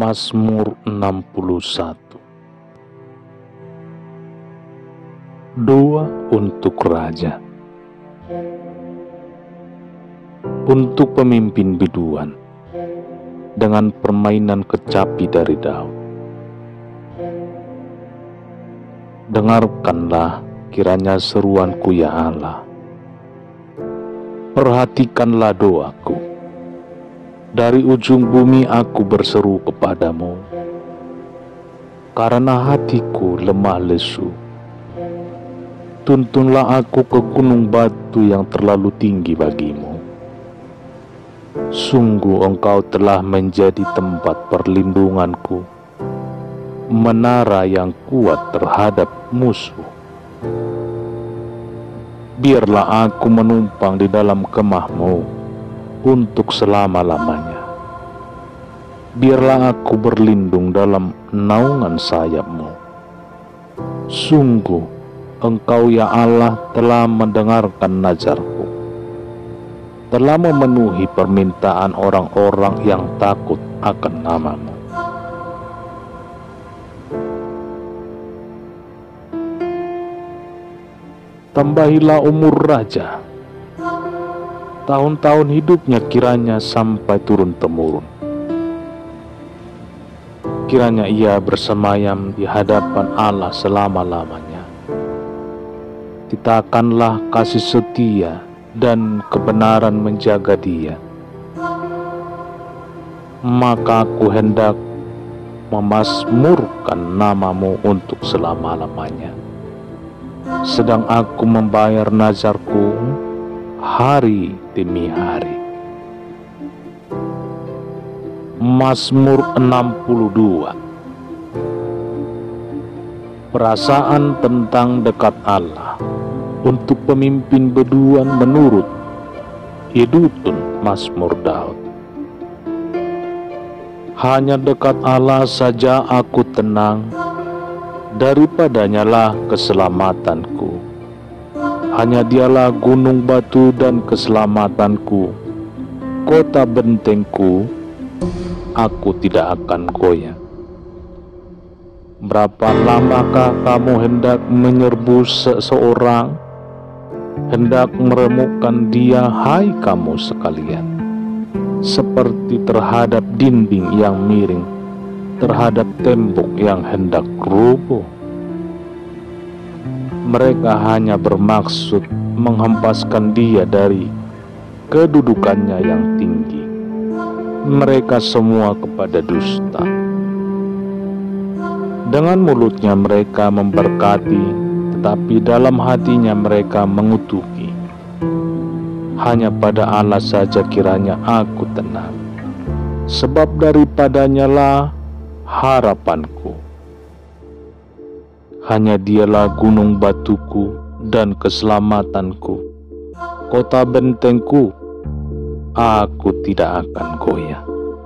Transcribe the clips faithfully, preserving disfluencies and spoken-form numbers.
Mazmur enam puluh satu. Doa untuk Raja. Untuk pemimpin biduan, dengan permainan kecapi dari Daud. Dengarkanlah kiranya seruanku ya Allah. Perhatikanlah doaku. Dari ujung bumi aku berseru kepadamu, karena hatiku lemah lesu. Tuntunlah aku ke gunung batu yang terlalu tinggi bagimu. Sungguh engkau telah menjadi tempat perlindunganku, menara yang kuat terhadap musuh. Biarlah aku menumpang di dalam kemah-Mu untuk selama-lamanya. Biarlah aku berlindung dalam naungan sayap-Mu. Sungguh Engkau ya Allah telah mendengarkan nazarku, telah memenuhi permintaan orang-orang yang takut akan nama-Mu. Tambahilah umur raja, tahun-tahun hidupnya kiranya sampai turun-temurun. Kiranya ia bersemayam di hadapan Allah selama-lamanya. Titahkanlah kasih setia dan kebenaran menjaga dia. Maka aku hendak memazmurkan nama-Mu untuk selama-lamanya, sedang aku membayar nazarku hari demi hari. Mazmur enam puluh dua. Perasaan tentang dekat Allah untuk pemimpin biduan menurut Yedutun Mazmur Daud. Hanya dekat Allah saja aku tenang, daripadanya lah keselamatanku. Hanya Dialah gunung batu dan keselamatanku, kota bentengku, aku tidak akan goyah. Berapa lamakah kamu hendak menyerbu seseorang, hendak meremukkan dia, hai kamu sekalian, seperti terhadap dinding yang miring, terhadap tembok yang hendak rubuh. Mereka hanya bermaksud menghempaskan dia dari kedudukannya yang tinggi. Mereka semua kepada dusta. Dengan mulutnya mereka memberkati, tetapi dalam hatinya mereka mengutuki. Hanya pada Allah saja kiranya aku tenang, sebab daripadanya lah harapanku. Hanya Dialah gunung batuku dan keselamatanku, kota bentengku, aku tidak akan goyah.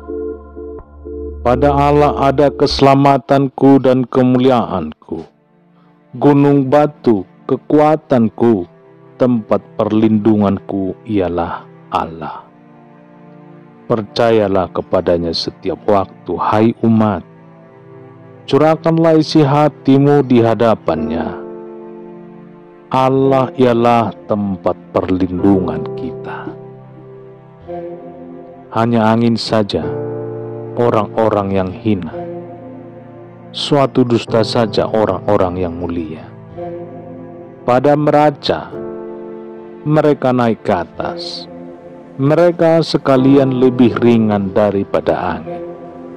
Pada Allah ada keselamatanku dan kemuliaanku, gunung batu kekuatanku, tempat perlindunganku ialah Allah. Percayalah kepadanya setiap waktu, hai umat. Curahkanlah isi hatimu di hadapannya. Allah ialah tempat perlindungan kita. Hanya angin saja orang-orang yang hina, suatu dusta saja orang-orang yang mulia. Pada meraca mereka naik ke atas, mereka sekalian lebih ringan daripada angin.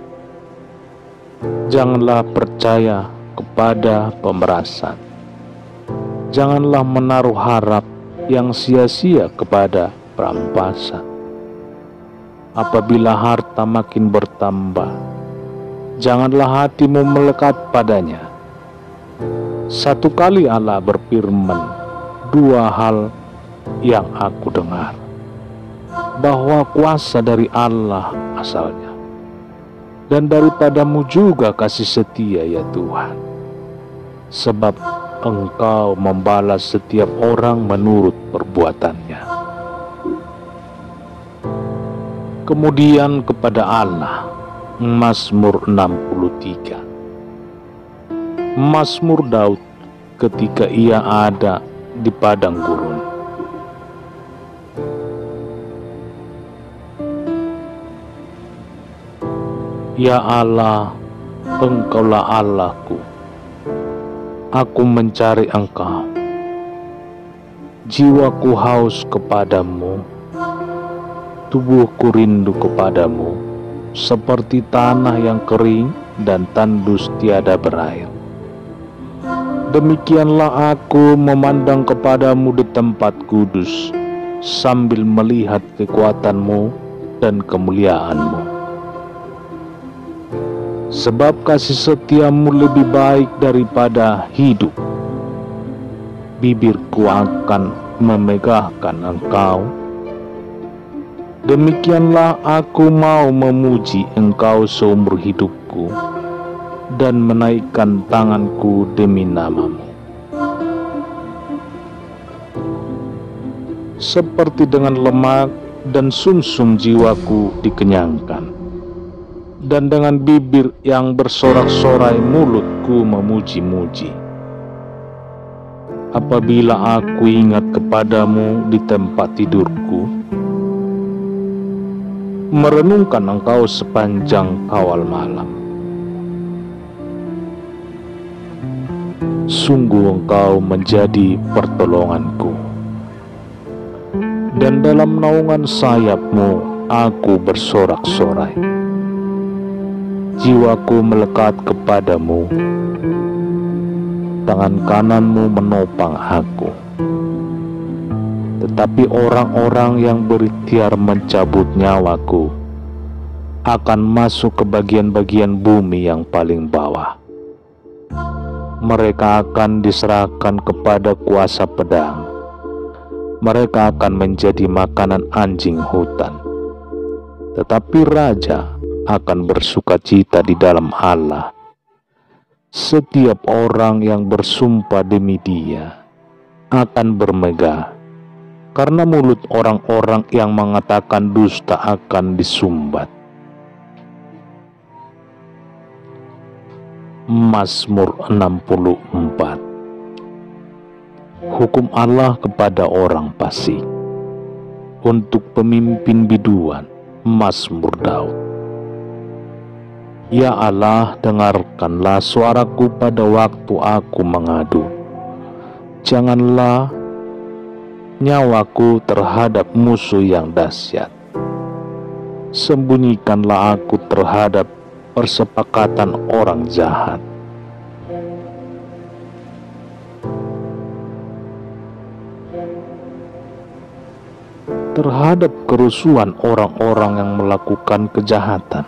Janganlah percaya kepada pemerasan, janganlah menaruh harap yang sia-sia kepada perampasan. Apabila harta makin bertambah, janganlah hatimu melekat padanya. Satu kali Allah berfirman, dua hal yang aku dengar, bahwa kuasa dari Allah asalnya, dan daripadamu juga kasih setia ya Tuhan, sebab Engkau membalas setiap orang menurut perbuatannya. Kemudian kepada Allah Mazmur enam puluh tiga. Mazmur Daud ketika ia ada di padang gurun. Ya Allah, Engkaulah Allahku, aku mencari Engkau. Jiwaku haus kepadamu, tubuhku rindu kepadamu, seperti tanah yang kering dan tandus tiada berair. Demikianlah aku memandang kepadamu di tempat kudus, sambil melihat kekuatanmu dan kemuliaanmu. Sebab kasih setiamu lebih baik daripada hidup, bibirku akan memegahkan Engkau. Demikianlah aku mau memuji Engkau seumur hidupku, dan menaikkan tanganku demi namamu. Seperti dengan lemak dan sumsum jiwaku dikenyangkan, dan dengan bibir yang bersorak-sorai mulutku memuji-muji. Apabila aku ingat kepadamu di tempat tidurku, merenungkan Engkau sepanjang kawal malam. Sungguh Engkau menjadi pertolonganku, dan dalam naungan sayap-Mu aku bersorak-sorai. Jiwaku melekat kepadamu, tangan kanan-Mu menopang aku. Tetapi orang-orang yang berikhtiar mencabut nyawaku akan masuk ke bagian-bagian bumi yang paling bawah. Mereka akan diserahkan kepada kuasa pedang. Mereka akan menjadi makanan anjing hutan. Tetapi raja akan bersukacita di dalam Allah. Setiap orang yang bersumpah demi Dia akan bermegah, karena mulut orang-orang yang mengatakan dusta akan disumbat. Mazmur enam puluh empat. Hukum Allah kepada orang fasik. Untuk pemimpin biduan, Mazmur Daud. Ya Allah, dengarkanlah suaraku pada waktu aku mengadu. Janganlah nyawaku terhadap musuh yang dahsyat. Sembunyikanlah aku terhadap persepakatan orang jahat. Terhadap kerusuhan orang-orang yang melakukan kejahatan,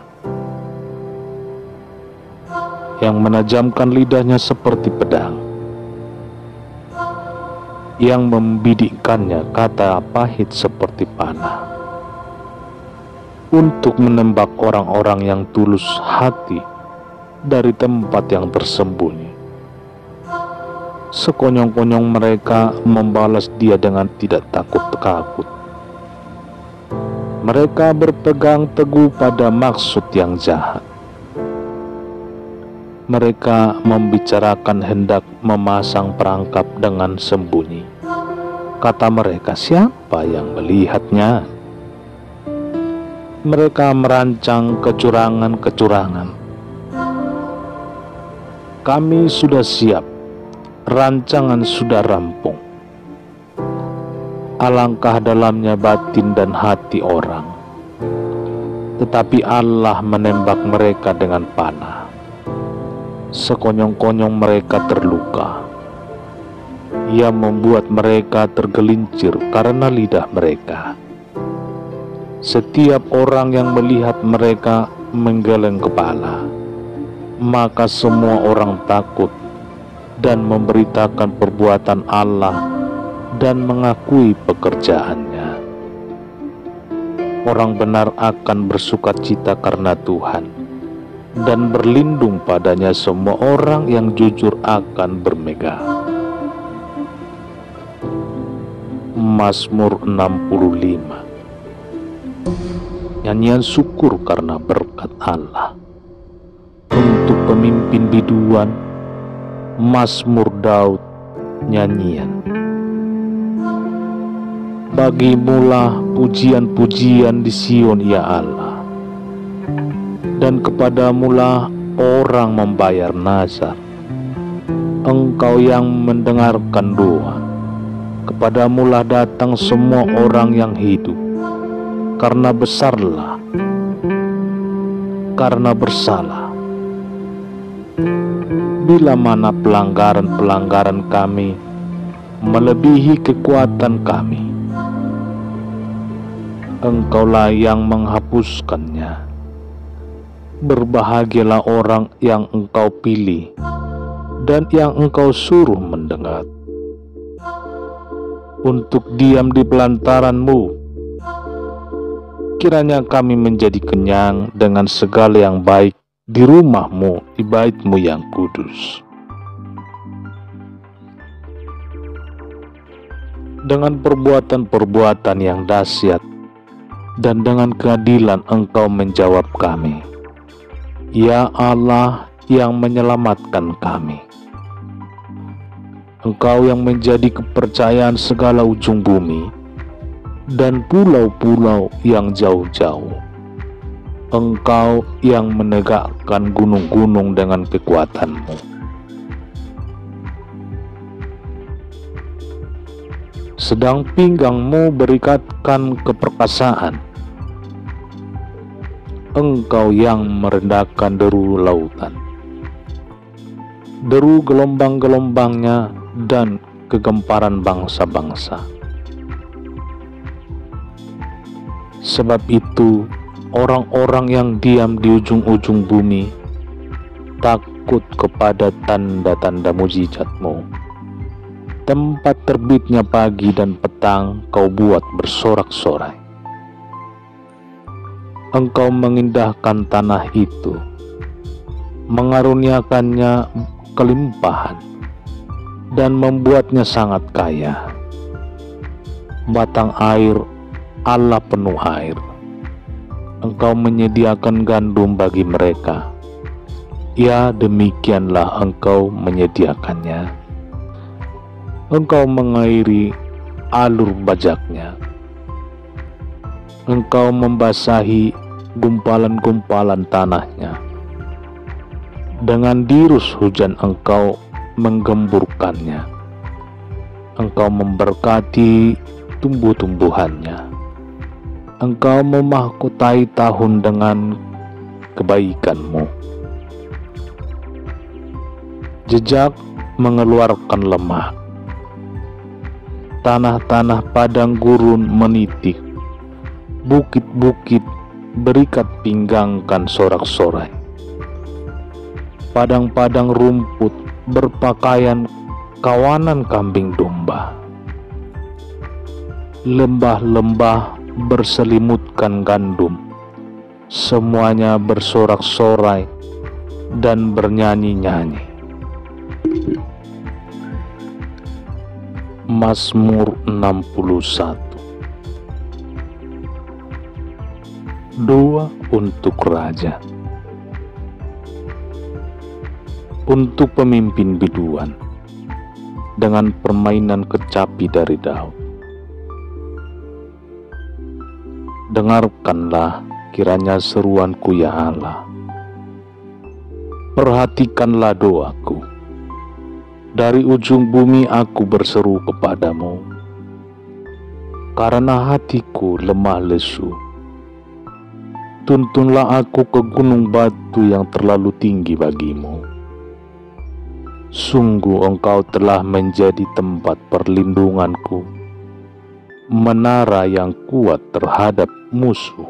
yang menajamkan lidahnya seperti pedang, yang membidikkannya kata pahit seperti panah, untuk menembak orang-orang yang tulus hati dari tempat yang tersembunyi. Sekonyong-konyong mereka membalas dia dengan tidak takut-takut. Mereka berpegang teguh pada maksud yang jahat. Mereka membicarakan hendak memasang perangkap dengan sembunyi. Kata mereka, siapa yang melihatnya? Mereka merancang kecurangan-kecurangan. Kami sudah siap, rancangan sudah rampung. Alangkah dalamnya batin dan hati orang, tetapi Allah menembak mereka dengan panah. Sekonyong-konyong mereka terluka. Ia membuat mereka tergelincir karena lidah mereka. Setiap orang yang melihat mereka menggeleng kepala, maka semua orang takut dan memberitakan perbuatan Allah dan mengakui pekerjaannya. Orang benar akan bersukacita karena Tuhan, dan berlindung padanya semua orang yang jujur akan bermegah. Mazmur enam puluh lima. Nyanyian syukur karena berkat Allah. pemimpin biduan, Mazmur Daud, nyanyian. Bagimulah pujian-pujian di Sion ya Allah, dan kepadamulah orang membayar nazar. Engkau yang mendengarkan doa, kepadamulah datang semua orang yang hidup. Karena besarlah, karena bersalah, bila mana pelanggaran-pelanggaran kami melebihi kekuatan kami, Engkaulah yang menghapuskannya. Berbahagialah orang yang Engkau pilih dan yang Engkau suruh mendengar, untuk diam di pelantaran-Mu. Kiranya kami menjadi kenyang dengan segala yang baik di rumah-Mu, di bait-Mu yang kudus. Dengan perbuatan-perbuatan yang dahsyat dan dengan keadilan Engkau menjawab kami, ya Allah yang menyelamatkan kami. Engkau yang menjadi kepercayaan segala ujung bumi dan pulau-pulau yang jauh-jauh. Engkau yang menegakkan gunung-gunung dengan kekuatan-Mu. Sedang pinggang-Mu berikatkan keperkasaan. Engkau yang merendahkan deru lautan, deru gelombang-gelombangnya dan kegemparan bangsa-bangsa. Sebab itu, orang-orang yang diam di ujung-ujung bumi takut kepada tanda-tanda mujizat-Mu. Tempat terbitnya pagi dan petang Kau buat bersorak-sorai. Engkau mengindahkan tanah itu, mengaruniakannya kelimpahan, dan membuatnya sangat kaya. Batang air Allah penuh air. Engkau menyediakan gandum bagi mereka. Ya, demikianlah Engkau menyediakannya. Engkau mengairi alur bajaknya. Engkau membasahi gumpalan-gumpalan tanahnya. Dengan dirus hujan Engkau menggemburkannya. Engkau memberkati tumbuh-tumbuhannya. Engkau memahkotai tahun dengan kebaikan-Mu. Jejak mengeluarkan lemak. Tanah-tanah padang gurun menitik. Bukit-bukit berikat pinggangkan sorak-sorai. Padang-padang rumput berpakaian kawanan kambing domba. Lembah-lembah berselimutkan gandum, semuanya bersorak-sorai dan bernyanyi-nyanyi. Mazmur enam puluh satu. Doa untuk Raja. Untuk pemimpin biduan, dengan permainan kecapi dari Daud. Dengarkanlah kiranya seruanku ya Allah. Perhatikanlah doaku. Dari ujung bumi aku berseru kepadamu, karena hatiku lemah lesu. Tuntunlah aku ke gunung batu yang terlalu tinggi bagimu. Sungguh Engkau telah menjadi tempat perlindunganku, menara yang kuat terhadap musuh.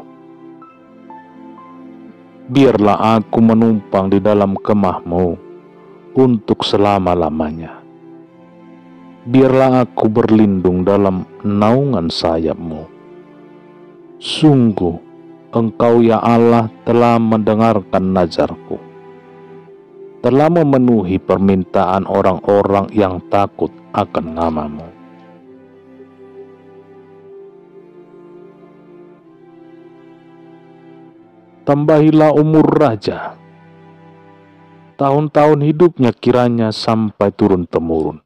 Biarlah aku menumpang di dalam kemah-Mu untuk selama-lamanya. Biarlah aku berlindung dalam naungan sayap-Mu. Sungguh Engkau ya Allah telah mendengarkan nazarku, telah memenuhi permintaan orang-orang yang takut akan nama-Mu. Tambahilah umur raja, tahun-tahun hidupnya kiranya sampai turun-temurun.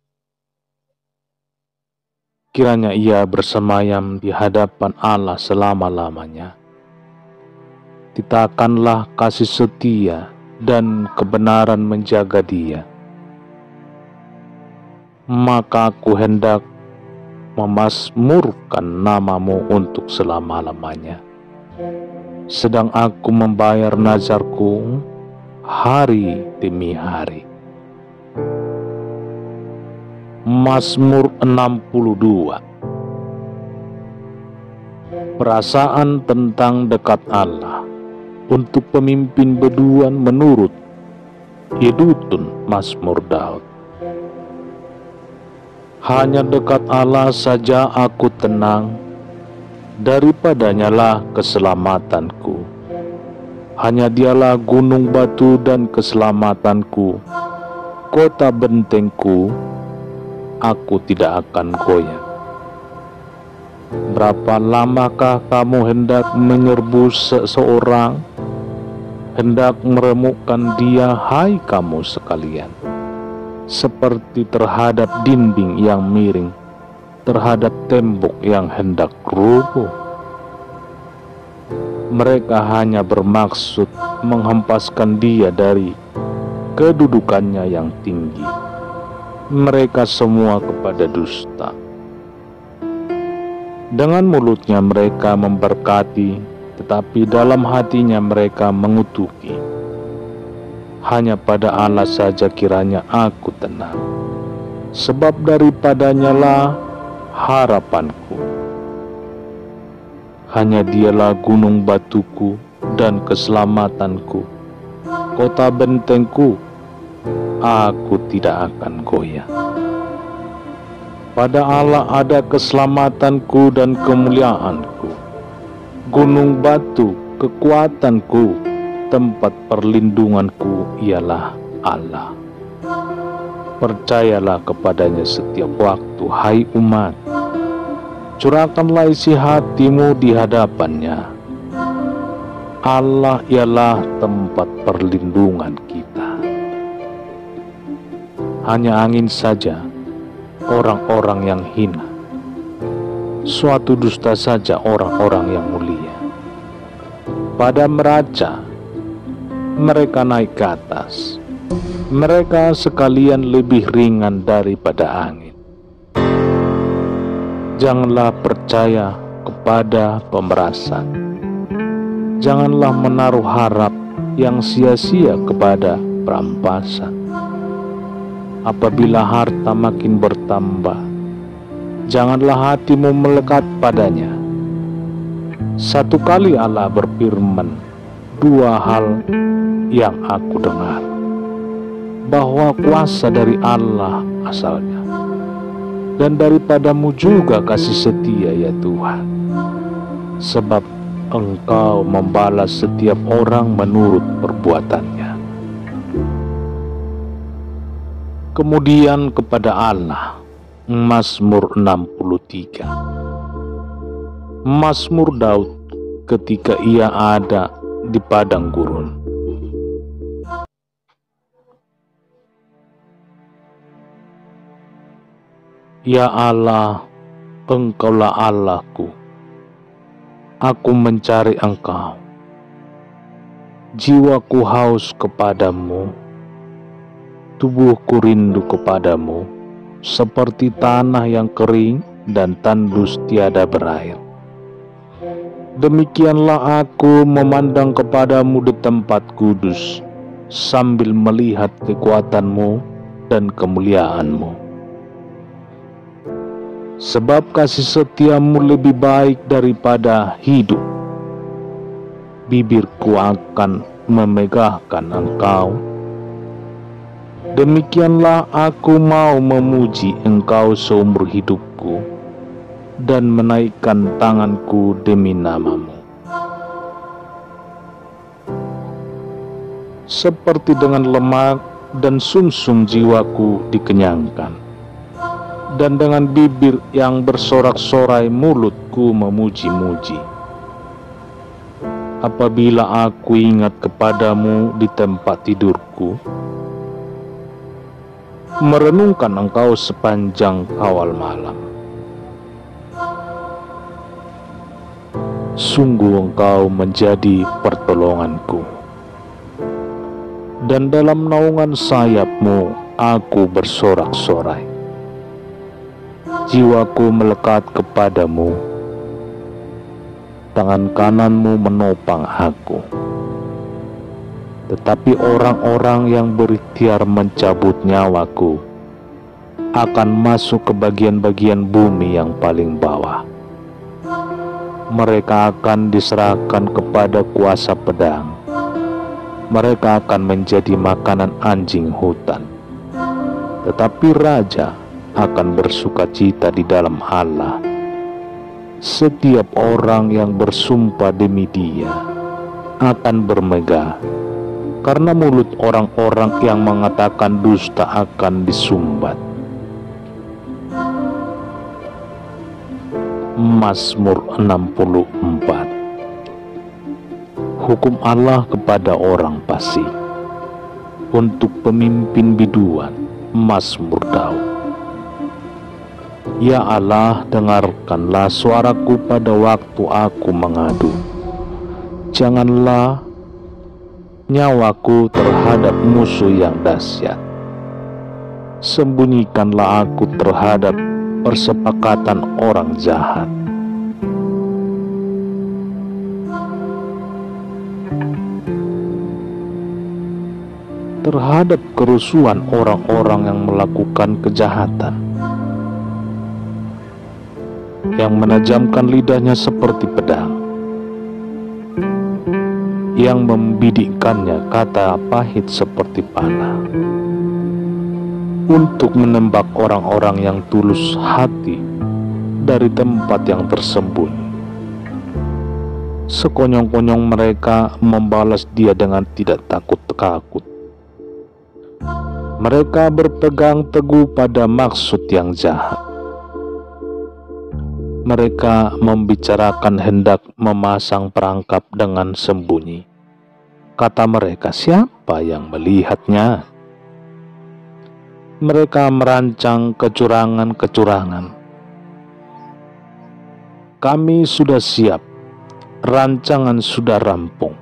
Kiranya ia bersemayam di hadapan Allah selama-lamanya. Titahkanlah kasih setia dan kebenaran menjaga dia. Maka aku hendak memasmurkan namamu untuk selama-lamanya. Sedang aku membayar nazarku hari demi hari. Mazmur enam puluh dua. Perasaan tentang dekat Allah untuk pemimpin beduan menurut Yedutun Mazmur Daud. Hanya dekat Allah saja aku tenang, daripadanya lah keselamatanku. Hanya dialah gunung batu dan keselamatanku, kota bentengku, aku tidak akan goyah. Berapa lamakah kamu hendak menyerbu seseorang, hendak meremukkan dia, hai kamu sekalian, seperti terhadap dinding yang miring, terhadap tembok yang hendak rubuh. Mereka hanya bermaksud menghempaskan dia dari kedudukannya yang tinggi. Mereka semua kepada dusta. Dengan mulutnya mereka memberkati, tetapi dalam hatinya mereka mengutuki. Hanya pada Allah saja kiranya aku tenang, sebab daripadanya lah harapanku. Hanya dialah gunung batuku dan keselamatanku, kota bentengku, aku tidak akan goyah. Pada Allah ada keselamatanku dan kemuliaanku, gunung batu kekuatanku, tempat perlindunganku ialah Allah. Percayalah kepadanya setiap waktu, hai umat. Curahkanlah isi hatimu di hadapannya. Allah ialah tempat perlindungan kita. Hanya angin saja orang-orang yang hina, suatu dusta saja orang-orang yang mulia. Pada neraca mereka naik ke atas, mereka sekalian lebih ringan daripada angin. Janganlah percaya kepada pemerasan, janganlah menaruh harap yang sia-sia kepada perampasan. Apabila harta makin bertambah, janganlah hatimu melekat padanya. Satu kali Allah berfirman, dua hal yang aku dengar, bahwa kuasa dari Allah asalnya, dan daripadamu juga kasih setia ya Tuhan, sebab Engkau membalas setiap orang menurut perbuatannya. Kemudian kepada Allah, Mazmur enam puluh tiga. Mazmur Daud ketika ia ada di padang gurun. Ya Allah, Engkaulah Allahku, aku mencari Engkau. Jiwaku haus kepadamu, tubuhku rindu kepadamu, seperti tanah yang kering dan tandus tiada berair. Demikianlah aku memandang kepadamu di tempat kudus, sambil melihat kekuatanmu dan kemuliaanmu. Sebab kasih setiamu lebih baik daripada hidup. Bibirku akan memegahkan Engkau. Demikianlah aku mau memuji Engkau seumur hidupku, dan menaikkan tanganku demi namamu. Seperti dengan lemak dan sumsum jiwaku dikenyangkan, dan dengan bibir yang bersorak-sorai mulutku memuji-muji. Apabila aku ingat kepadamu di tempat tidurku, merenungkan Engkau sepanjang kawal malam. Sungguh Engkau menjadi pertolonganku, dan dalam naungan sayap-Mu aku bersorak-sorai. Jiwaku melekat kepadamu, tangan kanan-Mu menopang aku. Tetapi orang-orang yang berikhtiar mencabut nyawaku akan masuk ke bagian-bagian bumi yang paling bawah. Mereka akan diserahkan kepada kuasa pedang. Mereka akan menjadi makanan anjing hutan. Tetapi raja akan bersukacita di dalam Allah. Setiap orang yang bersumpah demi Dia akan bermegah, karena mulut orang-orang yang mengatakan dusta akan disumbat. Mazmur enam puluh empat. Hukum Allah kepada orang fasik. Untuk pemimpin biduan, Mazmur Daud. Ya Allah, dengarkanlah suaraku pada waktu aku mengadu. Janganlah nyawaku terhadap musuh yang dahsyat. Sembunyikanlah aku terhadap persepakatan orang jahat. Terhadap kerusuhan orang-orang yang melakukan kejahatan, yang menajamkan lidahnya seperti pedang, yang membidikkannya kata pahit seperti panah, untuk menembak orang-orang yang tulus hati dari tempat yang tersembunyi. Sekonyong-konyong mereka membalas dia dengan tidak takut-takut. Mereka berpegang teguh pada maksud yang jahat. Mereka membicarakan hendak memasang perangkap dengan sembunyi. Kata mereka, siapa yang melihatnya? Mereka merancang kecurangan-kecurangan. Kami sudah siap, rancangan sudah rampung.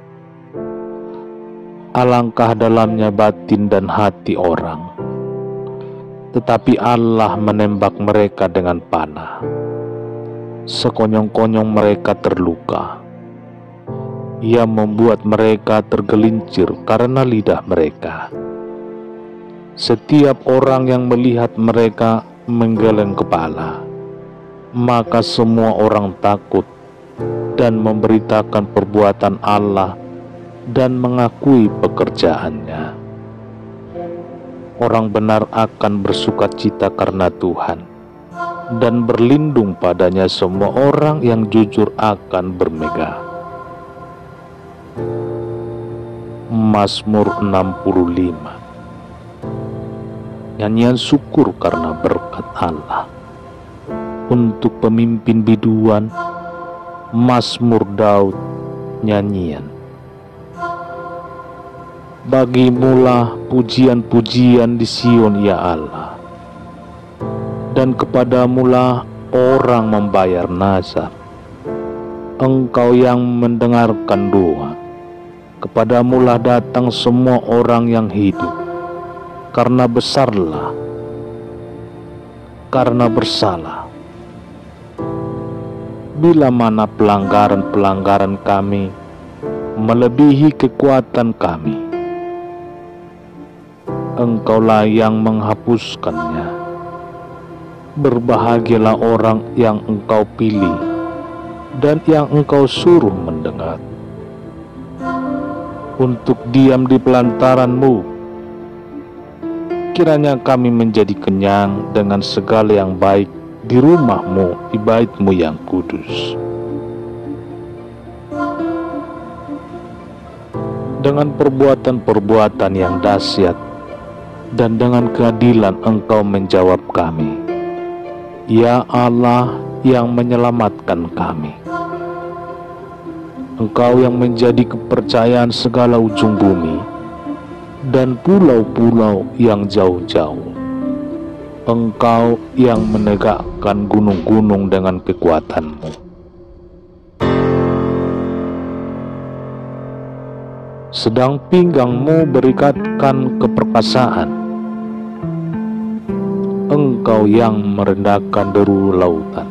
Alangkah dalamnya batin dan hati orang, tetapi Allah menembak mereka dengan panah. Sekonyong-konyong mereka terluka. Ia membuat mereka tergelincir karena lidah mereka. Setiap orang yang melihat mereka menggeleng kepala, maka semua orang takut dan memberitakan perbuatan Allah dan mengakui pekerjaannya. Orang benar akan bersukacita karena Tuhan, dan berlindung padanya semua orang yang jujur akan bermegah. Mazmur enam puluh lima. Nyanyian syukur karena berkat Allah. Untuk pemimpin biduan, Mazmur Daud, nyanyian. Bagimulah pujian-pujian di Sion, ya Allah, dan kepadamulah orang membayar nazar. Engkau yang mendengarkan doa, kepadamulah datang semua orang yang hidup, karena besarlah, karena bersalah. Bila mana pelanggaran-pelanggaran kami melebihi kekuatan kami, Engkaulah yang menghapuskannya. Berbahagialah orang yang Engkau pilih dan yang Engkau suruh mendengar, untuk diam di pelantaran-Mu. Kiranya kami menjadi kenyang dengan segala yang baik di rumah-Mu, di bait-Mu yang kudus. Dengan perbuatan-perbuatan yang dahsyat dan dengan keadilan Engkau menjawab kami, ya Allah yang menyelamatkan kami. Engkau yang menjadi kepercayaan segala ujung bumi dan pulau-pulau yang jauh-jauh. Engkau yang menegakkan gunung-gunung dengan kekuatan-Mu. Sedang pinggang-Mu berikatkan keperkasaan. Engkau yang merendahkan deru lautan,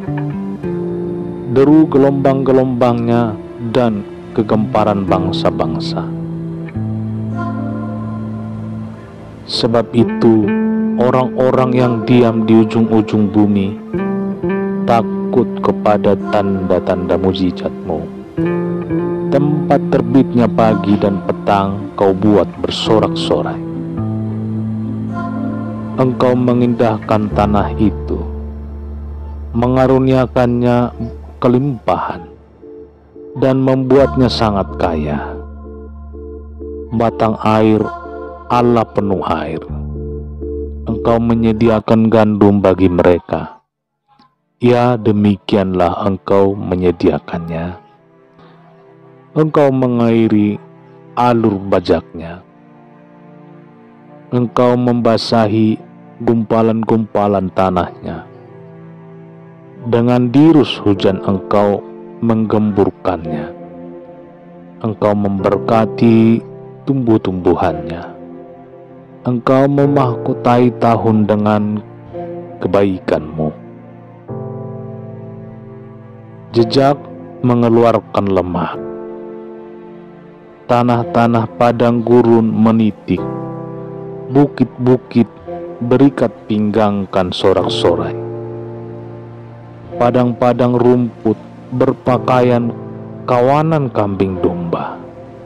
deru gelombang-gelombangnya, dan kegemparan bangsa-bangsa. Sebab itu, orang-orang yang diam di ujung-ujung bumi takut kepada tanda-tanda mujizat-Mu. Tempat terbitnya pagi dan petang Kau buat bersorak-sorai. Engkau mengindahkan tanah itu, mengaruniakannya kelimpahan, dan membuatnya sangat kaya. Batang air, Allah penuh air. Engkau menyediakan gandum bagi mereka. Ya, demikianlah Engkau menyediakannya. Engkau mengairi alur bajaknya. Engkau membasahi gumpalan-gumpalan tanahnya. Dengan dirus hujan Engkau menggemburkannya. Engkau memberkati tumbuh-tumbuhannya. Engkau memahkotai tahun dengan kebaikan-Mu. Jejak mengeluarkan lemah. Tanah-tanah padang gurun menitik. Bukit-bukit berikat pinggangkan sorak-sorai. Padang-padang rumput berpakaian kawanan kambing domba.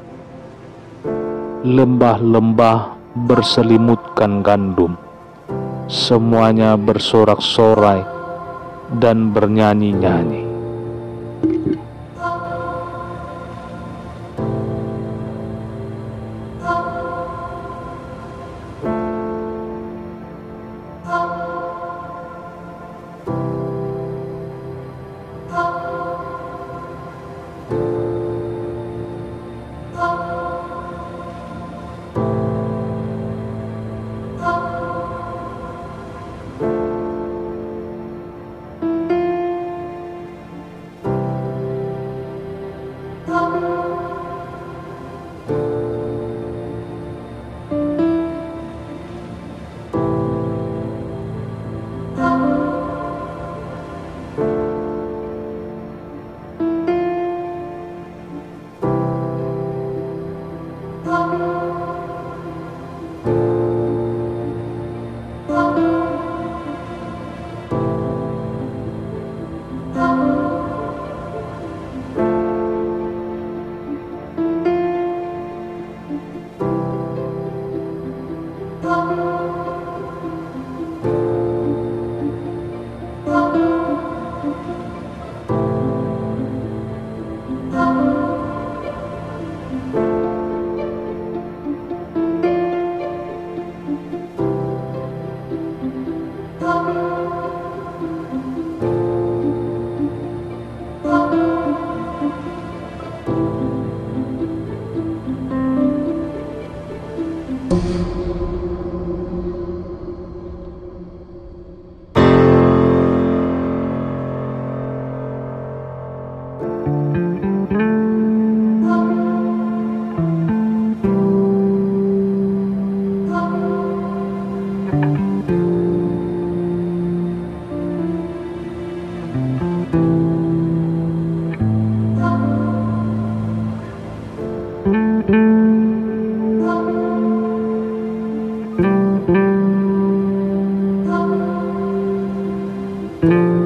Lembah-lembah berselimutkan gandum. Semuanya bersorak-sorai dan bernyanyi-nyanyi. Thank you.